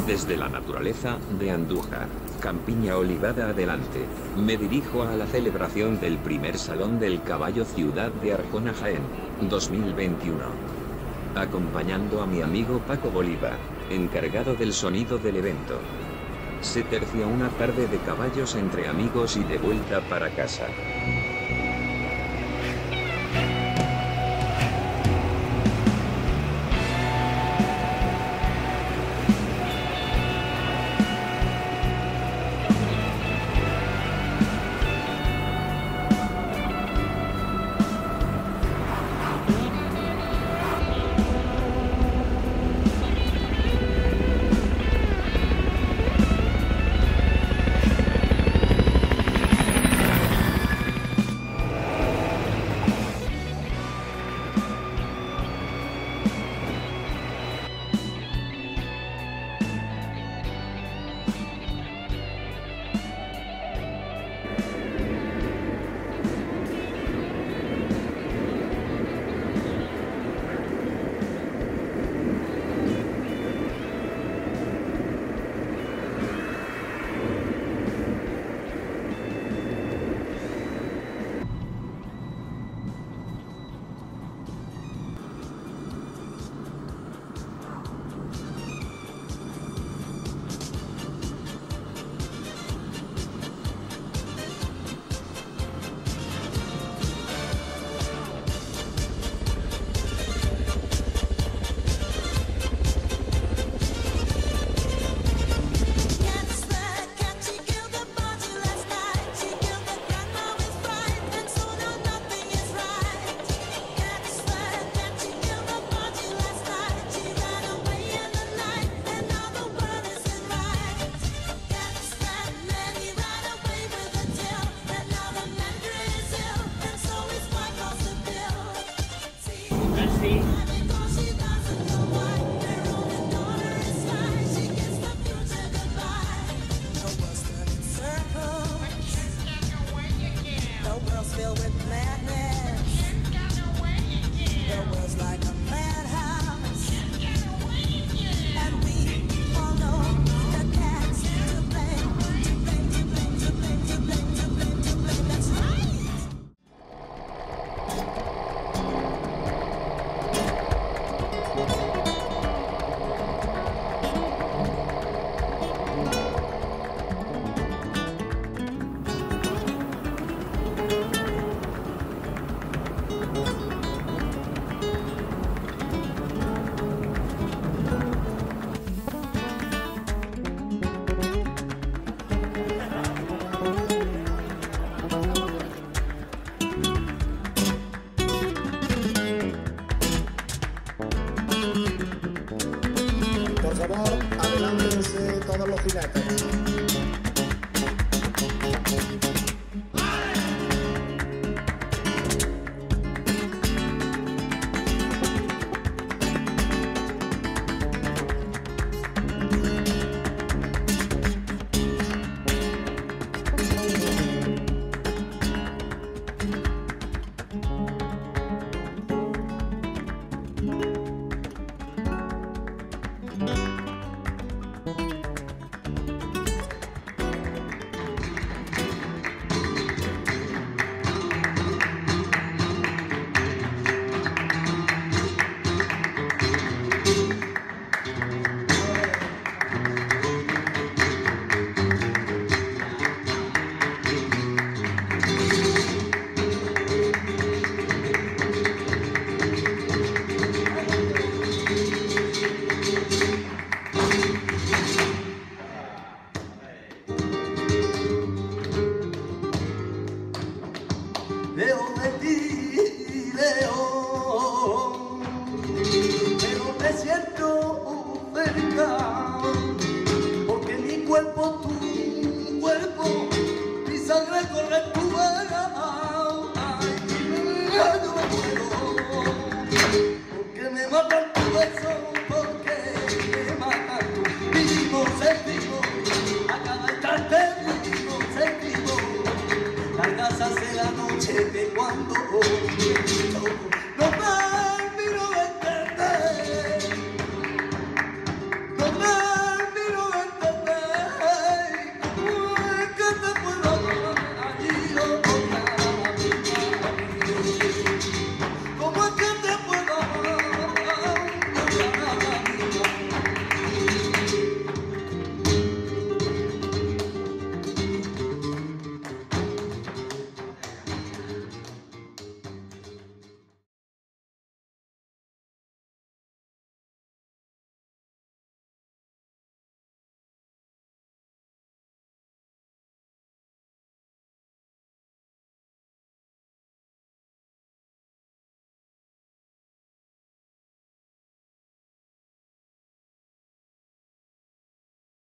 Desde la naturaleza de Andújar, Campiña Olivada adelante, me dirijo a la celebración del primer Salón del Caballo Ciudad de Arjona Jaén, 2021. Acompañando a mi amigo Paco Bolívar, encargado del sonido del evento. Se tercia una tarde de caballos entre amigos y de vuelta para casa. Por favor, adelántense todos los jinetes. Lejos de ti, lejos, pero me siento cerca.